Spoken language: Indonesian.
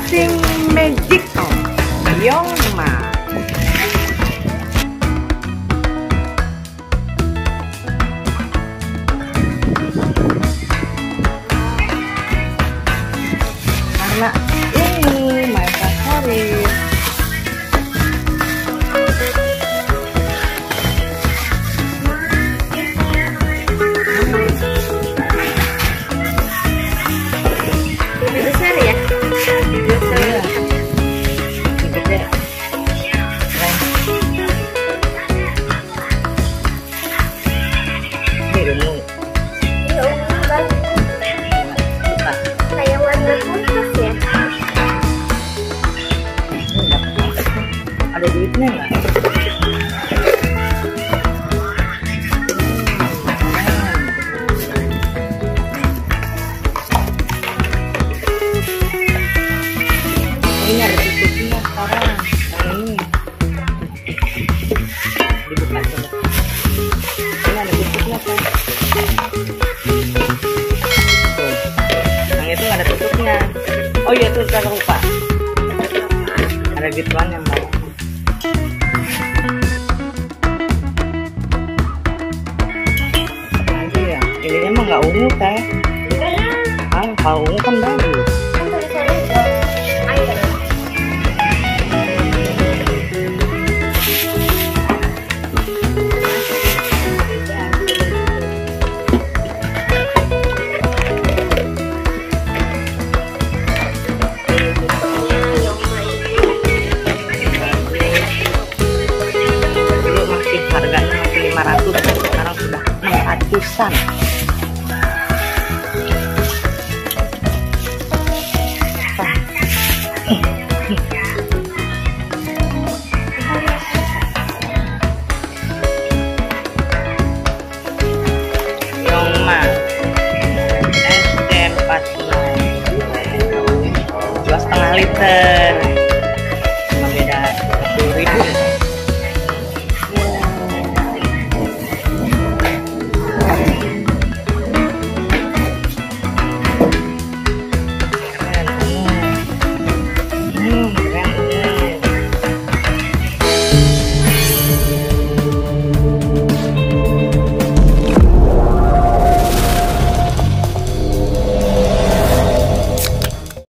Sing magic Yong Ma. Karena ini my favorit. Besar ya? Besar. Gede. Ini ungu. Iya, ungu banget. Kayak warna kulkas ya? Ada duitnya nggak? Ini ada tutupnya sekarang. Yang ini dibuka coba. Ini ada tutupnya kan? Tuh. Yang itu ada tutupnya. Oh iya tuh jangan lupa. Ada gituan yang mau. Nanti ya, ininya mah nggak ungu teh. Kalau ungu kan bagus. Dulu masih harganya masih 500, sekarang sudah 600-an. Yongma SD 49 2,5 liter.